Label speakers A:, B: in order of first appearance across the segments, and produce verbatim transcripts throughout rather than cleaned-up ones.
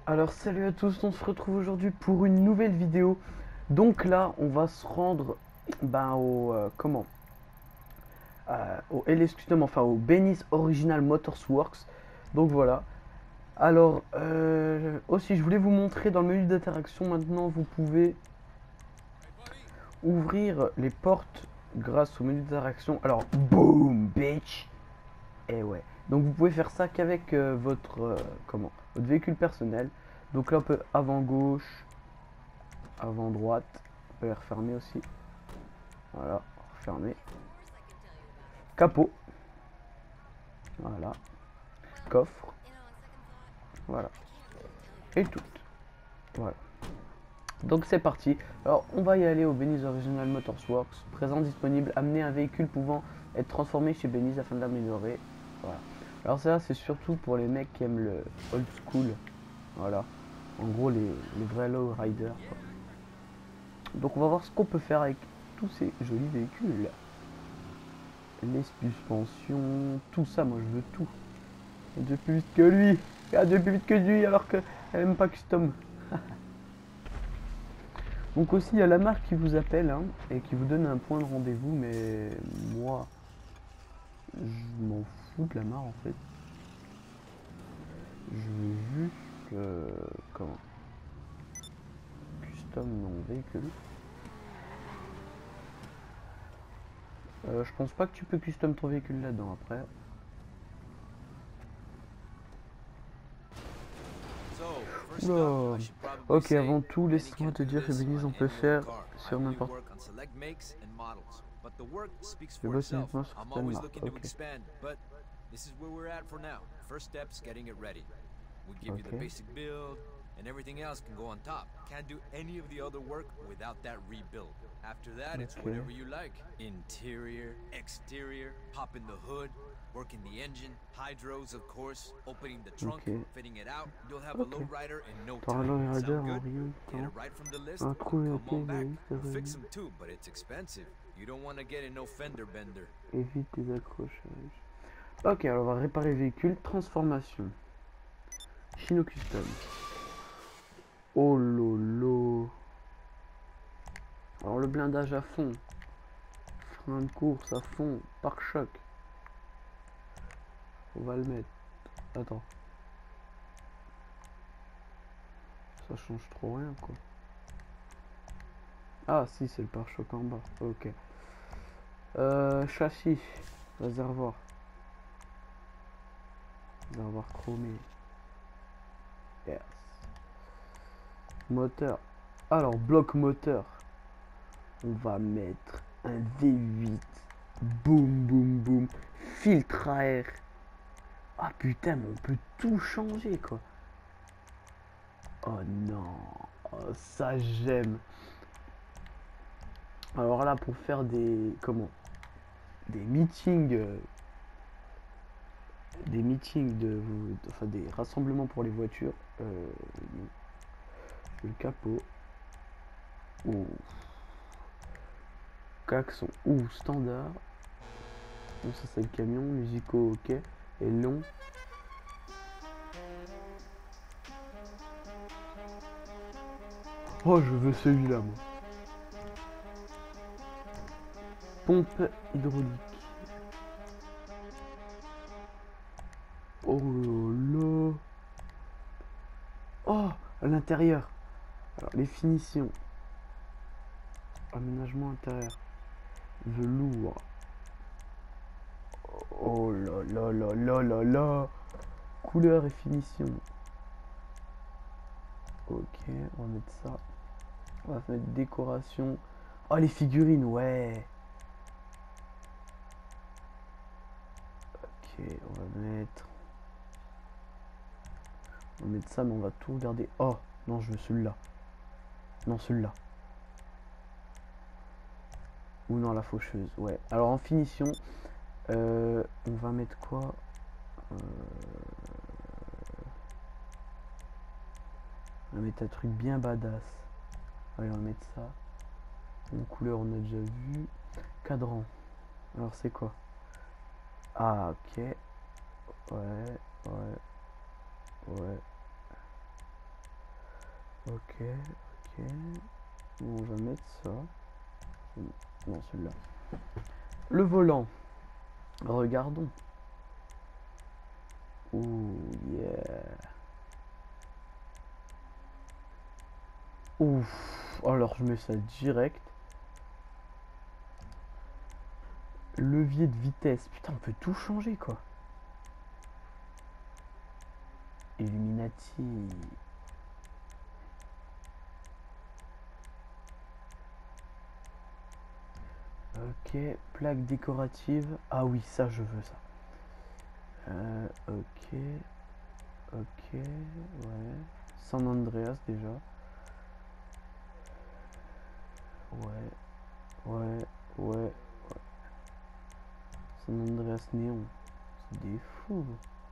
A: Alors salut à tous, on se retrouve aujourd'hui pour une nouvelle vidéo. Donc là, on va se rendre ben, au euh, comment euh, au L S Custom, enfin au Benny's Original Motorsworks. Donc voilà. Alors euh, aussi, je voulais vous montrer dans le menu d'interaction. Maintenant, vous pouvez ouvrir les portes grâce au menu d'interaction. Alors, boom, bitch. Et ouais. Donc vous pouvez faire ça qu'avec euh, votre euh, comment votre véhicule personnel. Donc là, on peut avant gauche, avant droite, on peut les refermer aussi. Voilà, refermer. Capot, voilà. Coffre, voilà. Et tout. Voilà. Donc c'est parti. Alors on va y aller au Benny's Original Motorsworks. Présent disponible, amener un véhicule pouvant être transformé chez Benny's afin d'améliorer. Voilà. Alors ça c'est surtout pour les mecs qui aiment le old school. Voilà. En gros les, les vrais low riders. Quoi. Donc on va voir ce qu'on peut faire avec tous ces jolis véhicules. Les suspensions, tout ça, moi je veux tout. Et deux plus vite que lui. Et deux plus vite que lui alors qu'elle aime pas custom. Donc aussi il y a la marque qui vous appelle hein, et qui vous donne un point de rendez-vous, mais moi je m'en fous de la marque en fait. Je veux juste euh, comment custom mon véhicule. Euh, je pense pas que tu peux custom ton véhicule là-dedans après. Oula. Ok, avant tout, laisse-moi te dire que Benny's on peut faire sur n'importe quoi. Je bosse uniquement sur certaines marques. Ok.
B: We give you the
A: Ok.
B: basic build, and everything else can go on top. Can't do any of the other work without that rebuild. After that, it's
A: Ok.
B: whatever you like. Interior, exterior, popping the hood, working the engine, hydros of course, opening the trunk,
A: Ok.
B: fitting it out. You'll have a
A: Ok.
B: low rider in no
A: T'auras
B: time.
A: le rider
B: Sound
A: en
B: good?
A: rien de
B: Get
A: temps.
B: it right from the list?
A: Un trou
B: Then
A: et
B: come on back.
A: c'est
B: We'll fix
A: réuni.
B: them too, but it's expensive. You don't want to get in no fender bender.
A: Évite les accrochages. Ok, alors on va réparer le véhicule. Transformation. Chino Custom. Oh lolo. Alors le blindage à fond. Frein de course à fond. Pare-choc. On va le mettre. Attends. Ça change trop rien quoi. Ah si, c'est le pare-choc en bas. Ok. Euh, châssis. Réservoir. Réservoir chromé. Yes. Moteur. Alors, bloc moteur. On va mettre un V huit. Boum, boum, boum. Filtre à air. Ah putain, mais on peut tout changer quoi. Oh non. Oh, ça j'aime. Alors là, pour faire des... Comment Des meetings... euh, des meetings de... Enfin, des rassemblements pour les voitures. Euh, le capot. Ouh. Klaxon. Ouh, standard. Donc ça c'est le camion, musicaux ok. Et long. Oh je veux celui-là moi. Pompe hydraulique. Oh là là. Oh à l'intérieur. Alors les finitions. Aménagement intérieur. Velours. Oh là là là là là là. Couleur et finition. Ok, on va mettre ça. On va mettre décoration. Oh les figurines, ouais. Ok, on va mettre. On va mettre ça, mais on va tout regarder. Oh, non, je veux celui-là. Non, celui-là. Ou non, la faucheuse, ouais. Alors en finition, euh, on va mettre quoi euh, On va mettre un truc bien badass. Allez, on va mettre ça. Une couleur, on a déjà vu. Cadran. Alors c'est quoi? Ah, ok. Ouais, ouais, ouais. Ok, ok. Bon, on va mettre ça. Non, celui-là. Le volant. Regardons. Oh yeah. Ouf. Alors je mets ça direct. Levier de vitesse. Putain, on peut tout changer quoi. Illuminati. Ok, plaque décorative. Ah oui, ça je veux ça. Euh, ok. Ok, ouais. San Andreas déjà. Ouais. Ouais, ouais, ouais. San Andreas néon. C'est des fous.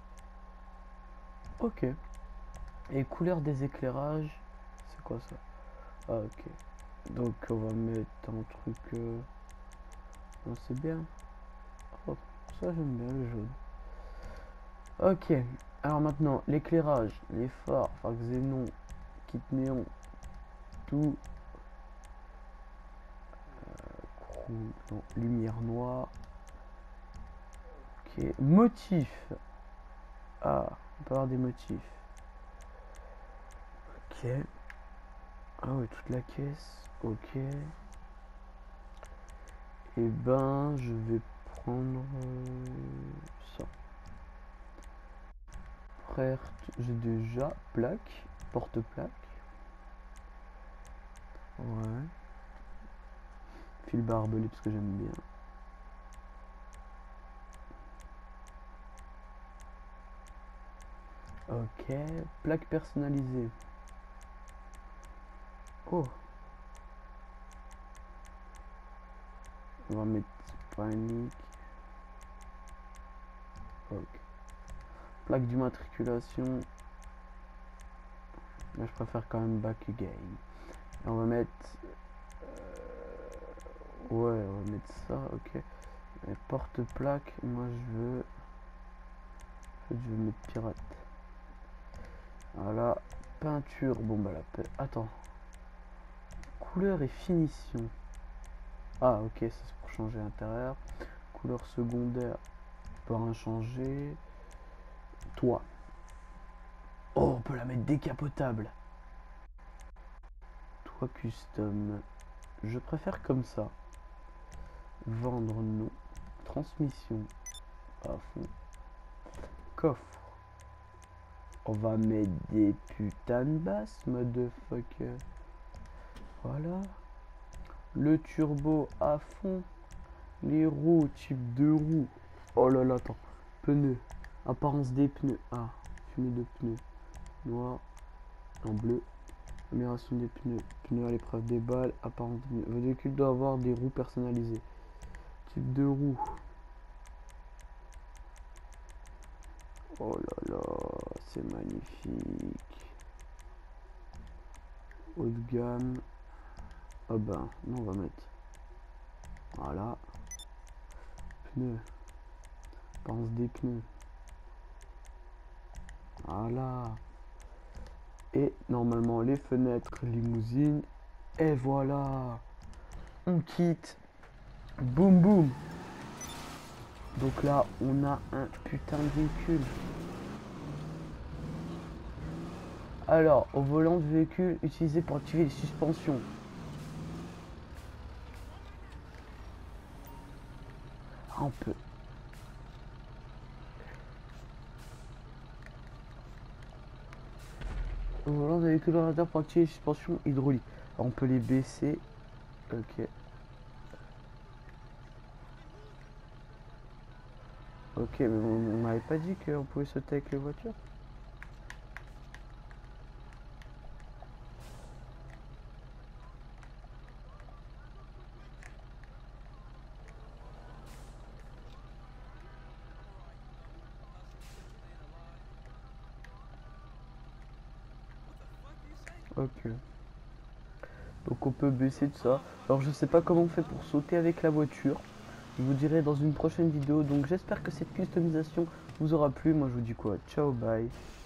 A: Ok. Et couleur des éclairages. C'est quoi ça? Ah ok. Donc on va mettre un truc... Euh... Non, c'est bien. Oh, ça j'aime bien le jaune. Ok. Alors maintenant, l'éclairage, les phares, phare xénon, kit néon, tout. Euh, non, lumière noire. Ok. Motif. Ah, on peut avoir des motifs. Ok. Ah oui, toute la caisse. Ok. Et ben, je vais prendre euh, ça. Frère, j'ai déjà plaque, porte-plaque. Ouais. Fil barbelé parce que j'aime bien. Ok, plaque personnalisée. Oh. On va mettre panique. Ok. Plaque d'immatriculation. Là, je préfère quand même back again. Et on va mettre. Euh, ouais, on va mettre ça. Ok. Et porte-plaque. Moi, je veux. En fait, je vais mettre pirate. Voilà. Peinture. Bon, bah, la paix. Attends. Couleur et finition. Ah, ok, ça c'est pour changer l'intérieur. Couleur secondaire. On peut rien changer. Toit. Oh, on peut la mettre décapotable. Toit custom. Je préfère comme ça. Vendre non. Transmission. À fond. Coffre. On va mettre des putains de basses, motherfucker. Voilà. Le turbo à fond. Les roues, type de roues. Oh là là, attends. Pneus. Apparence des pneus. Ah, fumée de pneus. Noir. En bleu. Amélioration des pneus. Pneus à l'épreuve des balles. Apparence des pneus. Votre véhicule doit avoir des roues personnalisées. Type de roue. Oh là là, c'est magnifique. Haut de gamme. Oh ben, non, on va mettre. Voilà. Pneus. Pense des pneus. Voilà. Et normalement les fenêtres limousine. Et voilà. On quitte. Boum boum. Donc là, on a un putain de véhicule. Alors, au volant du véhicule utilisé pour activer les suspensions. Ah, on peut. Au volant du véhicule ordinateur pour activer les suspensions hydrauliques. Alors, on peut les baisser. Ok. Ok, mais on, on m'avait pas dit qu'on pouvait sauter avec les voitures. Ok. Donc on peut baisser tout ça. Alors je sais pas comment on fait pour sauter avec la voiture. Je vous dirai dans une prochaine vidéo. Donc j'espère que cette customisation vous aura plu. Moi je vous dis quoi? Ciao, bye.